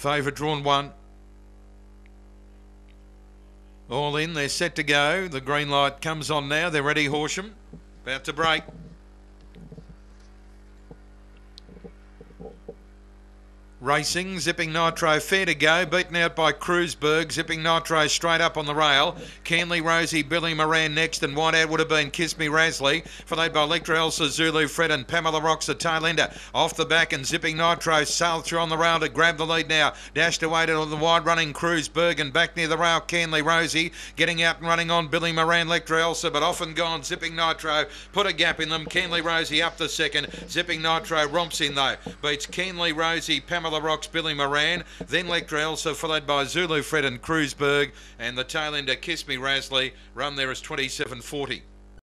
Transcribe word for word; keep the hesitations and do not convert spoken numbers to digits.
Favourite drawn one. All in, they're set to go. The green light comes on now. They're ready, Horsham. About to break. Racing, Zipping Nitro, fair to go, beaten out by Cruiseberg. Zipping Nitro straight up on the rail. Canley Rosie, Billy Moran next, and wide out would have been Kiss Me Rasley, followed by Electra Elsa, Zulu Fred, and Pamela Rocks, the tail ender. Off the back, and Zipping Nitro sailed through on the rail to grab the lead now. Dashed away to the wide running Cruiseberg, and back near the rail, Canley Rosie, getting out and running on Billy Moran, Electra Elsa, but off and gone. Zipping Nitro put a gap in them. Canley Rosie up the second. Zipping Nitro romps in though. Beats Canley Rosie, Pamela Rocks, Billy Moran, then Electra Elsa, followed by Zulu Fred and Cruiseberg, and the tail ender Kiss Me Rasley. Run there is twenty-seven forty.